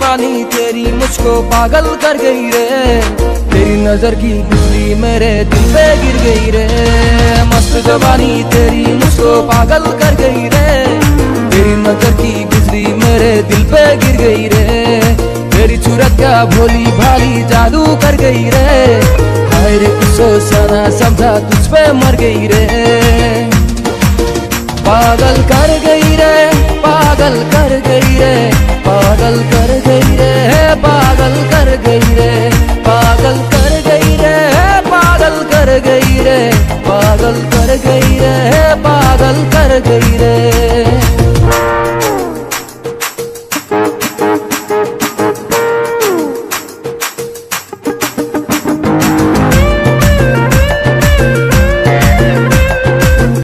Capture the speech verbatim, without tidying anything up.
जवानी तेरी मुझको पागल कर गई रे। तेरी नजर की बिजली मेरे दिल पे गिर गई रे। मस्त जवानी तेरी मुझको पागल कर गई रे। तेरी नजर की बिजली मेरे दिल पे गिर गई रे। तेरी सूरत क्या भोली भाली जादू कर गई रे। हाय रे कुछ सोचा ना समझा तुझ पे मर गई रे। पागल कर गई रे, पागल कर गई रे, पागल कर गई रे, पागल कर गई रे, पागल कर गई रे, पागल कर गई रे, पागल कर गई रे, पागल कर गई रे।